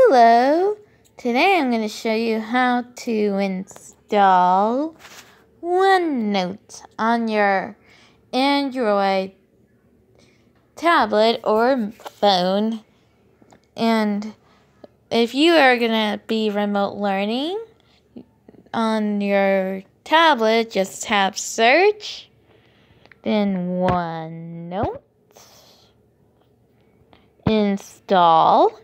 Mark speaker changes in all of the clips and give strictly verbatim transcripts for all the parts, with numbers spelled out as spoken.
Speaker 1: Hello! Today I'm going to show you how to install OneNote on your Android tablet or phone. And if you are going to be remote learning on your tablet, just tap search, then OneNote, install.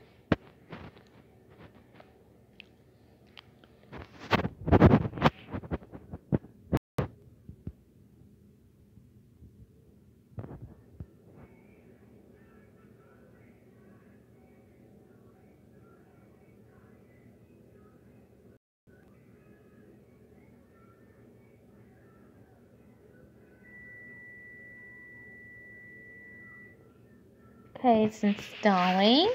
Speaker 1: Okay, it's installing.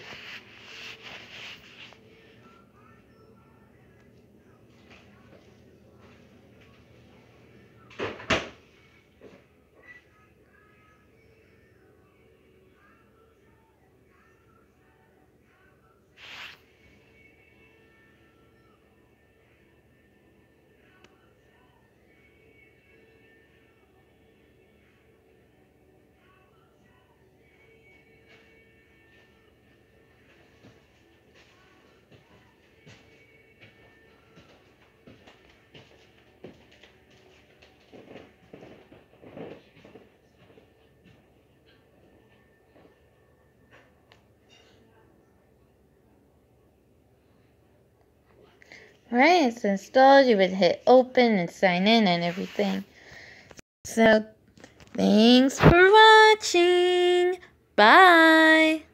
Speaker 1: Right, it's installed. You would hit open and sign in and everything. So, thanks for watching. Bye.